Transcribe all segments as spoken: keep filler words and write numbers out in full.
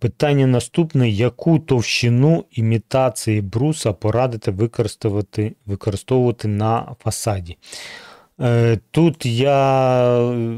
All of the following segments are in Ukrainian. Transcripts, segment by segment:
Питання наступне. Яку товщину імітації бруса порадите використовувати, використовувати на фасаді? Е, тут я...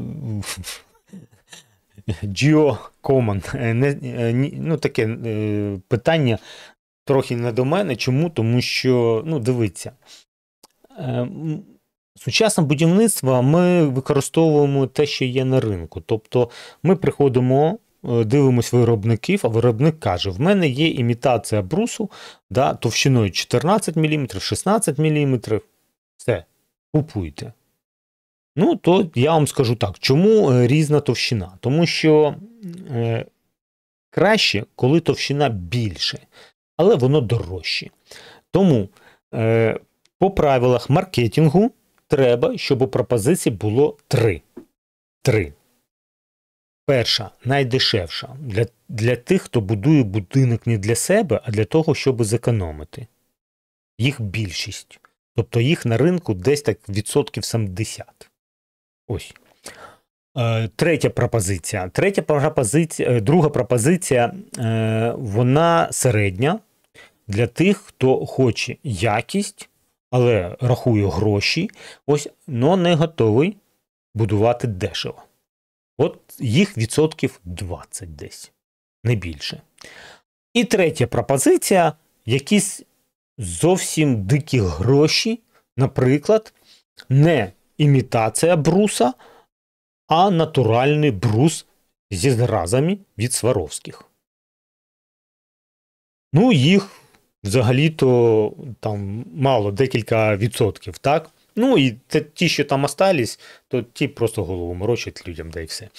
Geo Common. Не, ну, таке е, питання трохи не до мене. Чому? Тому що, ну, дивіться, е, сучасне будівництво ми використовуємо те, що є на ринку. Тобто ми приходимо, дивимось виробників, а виробник каже, в мене є імітація брусу, да, товщиною чотирнадцять міліметрів, шістнадцять міліметрів. Все, купуйте. Ну, то я вам скажу так, чому різна товщина? Тому що е, краще, коли товщина більше, але воно дорожче. Тому е, по правилах маркетингу треба, щоб у пропозиції було три. Три. Перша, найдешевша, для, для тих, хто будує будинок не для себе, а для того, щоб зекономити. Їх більшість. Тобто їх на ринку десь так відсотків сімдесят. Ось. Е, третя пропозиція. Третя пропозиція, друга пропозиція, е, вона середня для тих, хто хоче якість, але рахує гроші, ось, но не готовий будувати дешево. От їх відсотків двадцять десь, не більше. І третя пропозиція, якісь зовсім дикі гроші, наприклад, не імітація бруса, а натуральний брус зі зразами від Сваровських. Ну, їх взагалі-то там мало, декілька відсотків, так? Ну, і ті, що там остались, то ті просто голову морочать людям, да і все.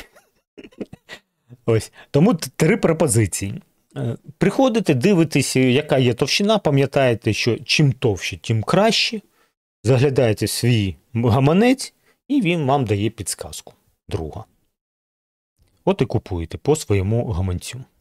Ось. Тому три пропозиції. Приходите, дивитеся, яка є товщина, пам'ятаєте, що чим товще, тим краще. Заглядаєте в свій гаманець, і він вам дає підсказку. Друга. От і купуєте по своєму гаманцю.